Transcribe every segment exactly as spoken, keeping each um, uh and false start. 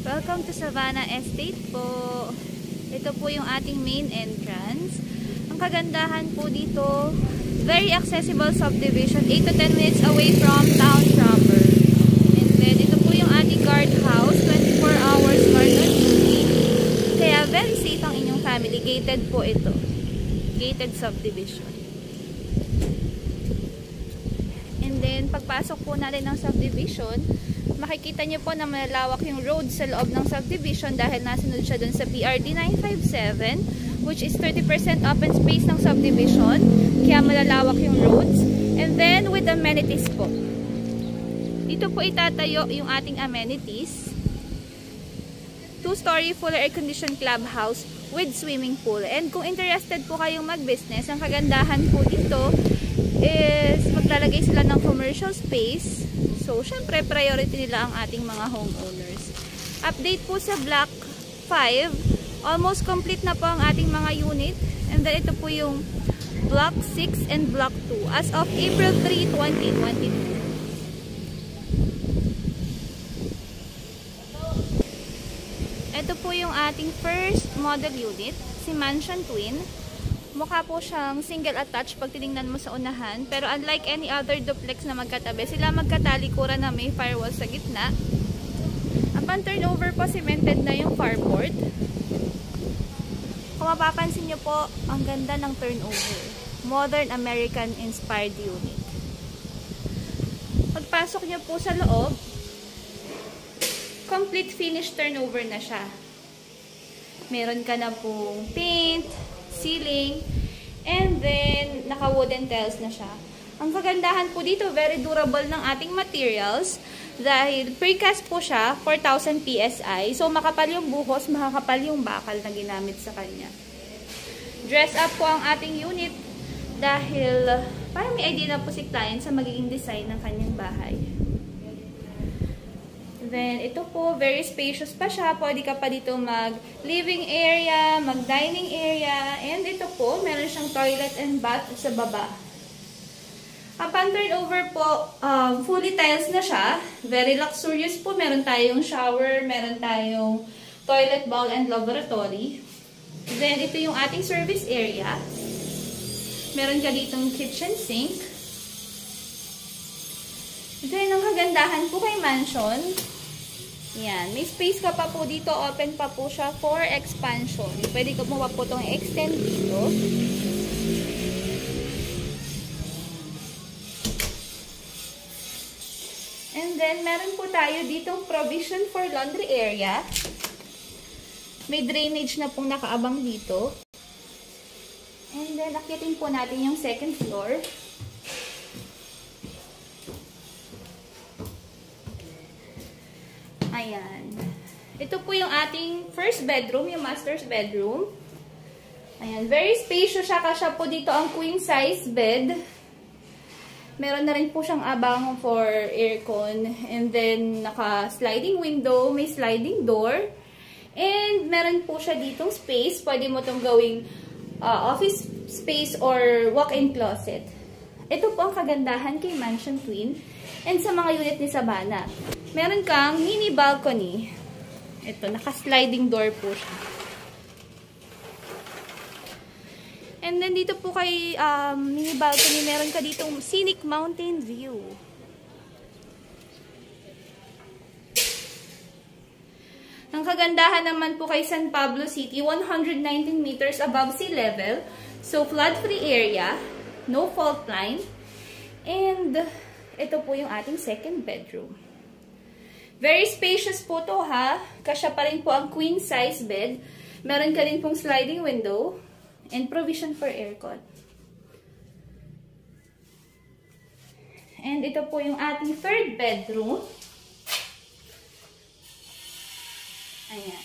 Welcome to Savana Estate po. Ito po yung ating main entrance. Ang kagandahan po dito, very accessible subdivision, eight to ten minutes away from town proper. And then, ito po yung ating guardhouse, twenty-four hours guard on duty. Kaya very safe ang inyong family. Gated po ito. Gated subdivision. And then, pagpasok po natin ng subdivision, makikita nyo po na malalawak yung road sa loob ng subdivision dahil nasunod siya dun sa P R D nine five seven, which is thirty percent open space ng subdivision. Kaya malalawak yung roads. And then, with amenities po. Dito po itatayo yung ating amenities. Two-story full air-conditioned clubhouse with swimming pool. And kung interested po kayong mag-business, ang kagandahan po dito is maglalagay sila ng commercial space. So, syempre, priority nila ang ating mga homeowners. Update po sa Block five. Almost complete na po ang ating mga unit. And then, ito po yung Block six and Block two as of April third, twenty twenty-two. Ito po yung ating first model unit, si Mansion Twin. Mukha po siyang single attached pag tinignan mo sa unahan. Pero unlike any other duplex na magkatabi, sila magkatalikuran na may firewall sa gitna. Upon turnover po, cemented na yung carport. Kung mapapansin nyo po, ang ganda ng turnover. Modern American inspired unit. Pagpasok nyo po sa loob, complete finish turnover na siya. Meron ka na pong paint, ceiling, and then naka wooden tiles na siya. Ang kagandahan po dito, very durable ng ating materials dahil precast po siya, four thousand P S I. So makapal yung buhos, makakapal yung bakal na ginamit sa kanya. Dress up po ang ating unit dahil parang may idea na po si client sa magiging design ng kanyang bahay. Then, ito po, very spacious pa siya. Pwede ka pa dito mag-living area, mag-dining area. And ito po, meron siyang toilet and bath sa baba. Upon turnover po, um, fully tiles na siya. Very luxurious po. Meron tayong shower, meron tayong toilet bowl and laboratory. Then, ito yung ating service area. Meron ka ditong kitchen sink. Then, ang kagandahan po kay mansion, yan, may space ka pa po dito, open pa po siya for expansion. Pwede ka mo pa po itong extend dito. And then, meron po tayo ditong provision for laundry area. May drainage na pong nakaabang dito. And then, akitin po natin yung second floor. Ayan. Ito po yung ating first bedroom, yung master's bedroom. Ayan. Very spacious siya. Kasya po dito ang queen size bed. Meron na rin po siyang abang for aircon. And then, naka-sliding window. May sliding door. And meron po siya ditong space. Pwede mo itong gawing uh, office space or walk-in closet. Ito po ang kagandahan kay Mansion Twin. And sa mga unit ni Savana. Meron kang mini balcony. Ito, naka-sliding door po siya. And then dito po kay um, mini balcony, meron ka ditong scenic mountain view. Ang kagandahan naman po kay San Pablo City, one hundred nineteen meters above sea level. So, flood-free area. No fault line. And ito po yung ating second bedroom. Very spacious po to ha. Kasya pa rin po ang queen size bed. Meron ka rin pong sliding window. And provision for aircon. And ito po yung ating third bedroom. Ayan.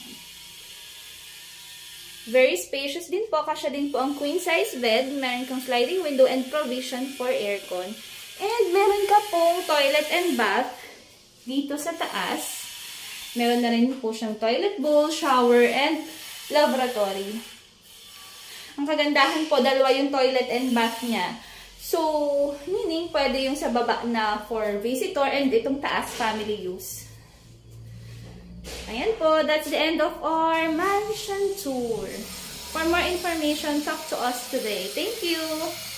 Very spacious din po. Kasya din po ang queen size bed. Meron kang sliding window and provision for aircon. And meron ka pong toilet and bath dito sa taas. Meron na rin po siyang toilet bowl, shower, and laboratory. Ang kagandahan po, dalawa yung toilet and bath niya. So, meaning, pwede yung sa baba na for visitor and itong taas family use. Ayan po, that's the end of our mansion tour. For more information, talk to us today. Thank you!